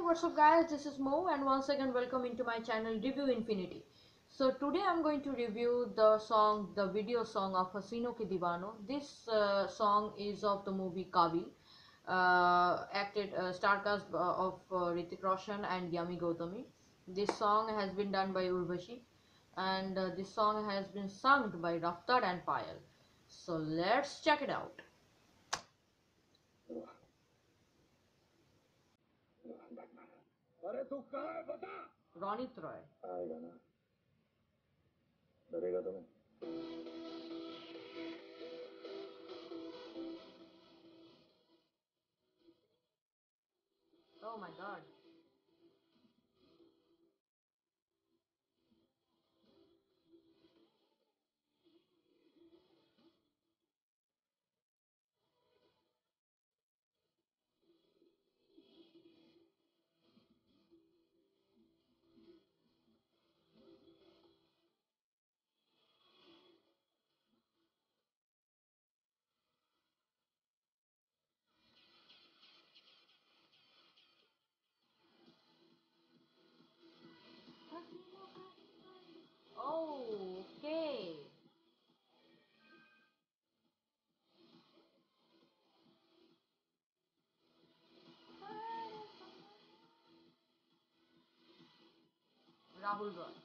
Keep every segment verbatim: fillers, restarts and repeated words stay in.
What's up guys, this is Mo and once again welcome into my channel Review Infinity. So today I'm going to review the song, the video song of Hasino Ke Divano. This uh, song is of the movie Kabil, uh, acted uh, star cast uh, of uh, Hrithik Roshan and Yami Gautami. This song has been done by Urvashi and uh, this song has been sung by Raftar and Payal. So let's check it out. अरे तू कहाँ है बता। Ronit Roy. आएगा ना, डरेगा तो नहीं। Oh my god. Oh, okay. Rahul Roy.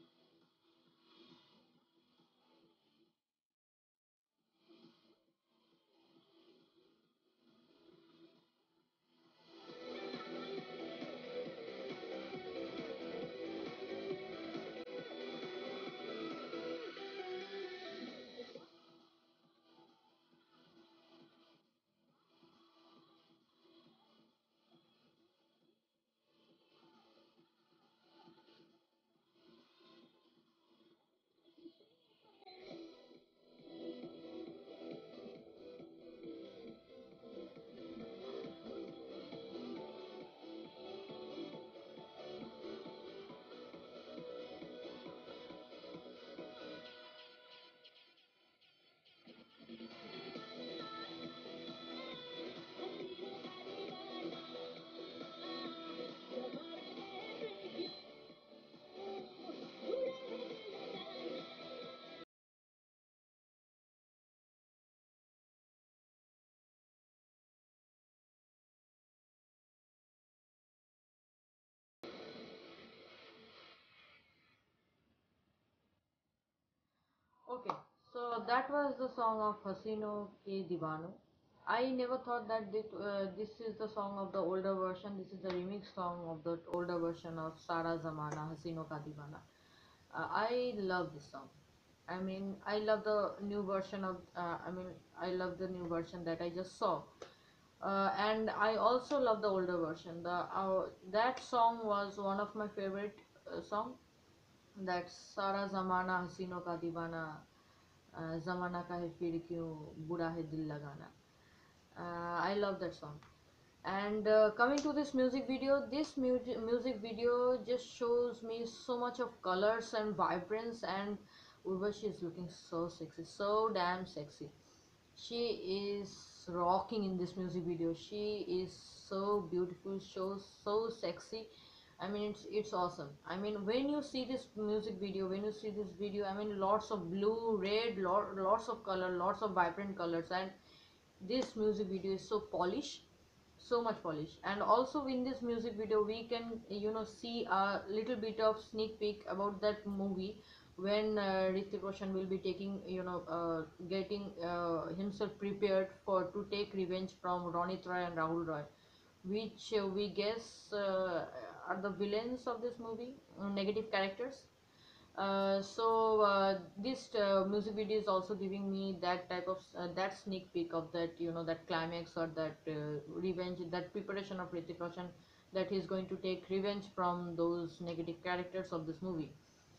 Okay, so that was the song of Hasino Ke Divano. I never thought that this, uh, this is the song of the older version. This is the remix song of the older version of Sara Zamana Hasino Ka Divana. Uh, I love this song. I mean, I love the new version of. Uh, I mean, I love the new version that I just saw. Uh, and I also love the older version. The uh, that song was one of my favorite uh, song. That सारा ज़माना हसीनों का दीवाना uh, ज़माना का है फिर क्यों बुरा है दिल लगाना. uh, I love that song. And uh, coming to this music video, this mu- music video just shows me so much of colors and vibrance, and Urvashi is looking so sexy, so damn sexy. She is rocking in this music video. She is so beautiful, so so sexy. I mean, it's it's awesome. I mean, when you see this music video, when you see this video, I mean, lots of blue, red, lot, lots of color, lots of vibrant colors, and this music video is so polished, so much polish. And also in this music video we can, you know, see a little bit of sneak peek about that movie when uh, Hrithik Roshan will be taking, you know, uh, getting uh, himself prepared for to take revenge from Ronit Roy and Rahul Roy, which uh, we guess uh, are the villains of this movie, uh, negative characters. Uh, so uh, this uh, music video is also giving me that type of uh, that sneak peek of that, you know, that climax or that uh, revenge, that preparation of Hrithik Roshan, that he's going to take revenge from those negative characters of this movie.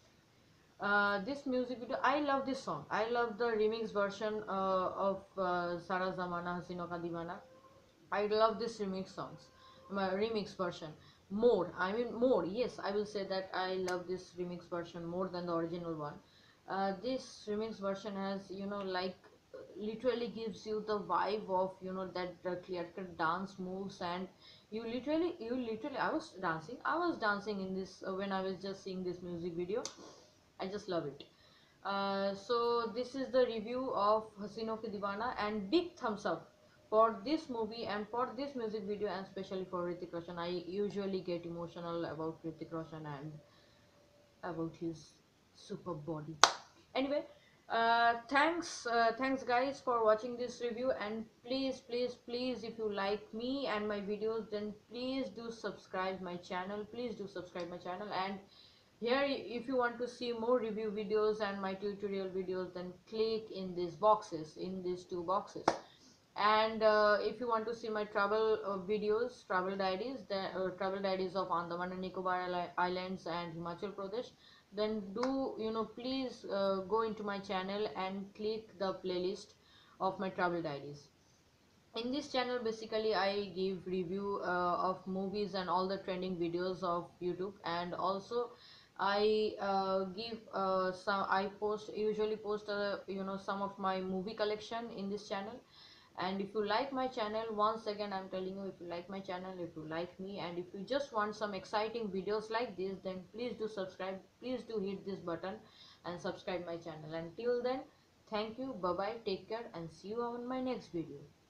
Uh, this music video, I love this song. I love the remix version uh, of uh, Sara Zamana Hasino Ka Divana. I love this remix songs, my remix version more. I mean, more. Yes, I will say that I love this remix version more than the original one. Uh, this remix version has, you know, like literally gives you the vibe of, you know, that uh, clear cut dance moves, and you literally you literally I was dancing I was dancing in this uh, when I was just seeing this music video. I just love it. Uh, so this is the review of Hasino Ki Deewana, and big thumbs up for this movie and for this music video, and especially for Hrithik Roshan. I usually get emotional about Hrithik Roshan and about his super body. Anyway, uh, thanks uh, thanks guys for watching this review, and please please please, if you like me and my videos, then please do subscribe my channel. Please do subscribe my channel. And here, if you want to see more review videos and my tutorial videos, then click in these boxes, in these two boxes. And uh, if you want to see my travel uh, videos, travel diaries, the uh, travel diaries of Andaman and Nicobar Islands and Himachal Pradesh, then do, you know, please uh, go into my channel and click the playlist of my travel diaries. In this channel, basically I give review uh, of movies and all the trending videos of YouTube, and also I uh, give uh, some I post usually post uh, you know, some of my movie collection in this channel. And if you like my channel, once again I'm telling you, if you like my channel, if you like me, and if you just want some exciting videos like this, then please do subscribe. Please do hit this button and subscribe my channel. And till then, thank you, bye bye, take care, and see you on my next video.